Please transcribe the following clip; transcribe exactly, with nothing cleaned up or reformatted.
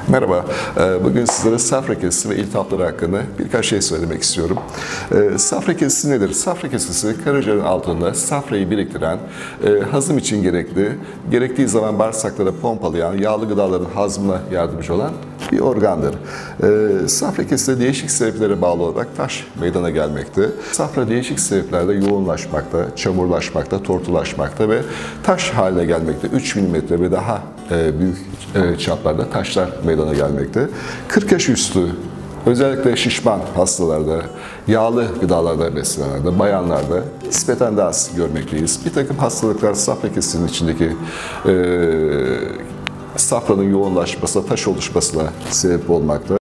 Merhaba, bugün sizlere safra kesesi ve iltihapları hakkında birkaç şey söylemek istiyorum. Safra kesesi nedir? Safra kesesi, karaciğerin altında safrayı biriktiren, hazım için gerekli, gerektiği zaman bağırsaklara pompalayan, yağlı gıdaların hazmına yardımcı olan bir organdır. Safra kesesi değişik sebeplere bağlı olarak taş meydana gelmekte. Safra değişik sebeplerde yoğunlaşmakta, çamurlaşmakta, tortulaşmakta ve taş haline gelmekte. üç milimetre ve daha büyük çaplarda taşlar meydana gelmekte. kırk yaş üstü, özellikle şişman hastalarda, yağlı gıdalarda beslenenlerde, bayanlarda nispeten daha az görmekteyiz. Bir takım hastalıklar safra kesesinin içindeki e, safranın yoğunlaşmasına, taş oluşmasına sebep olmakta.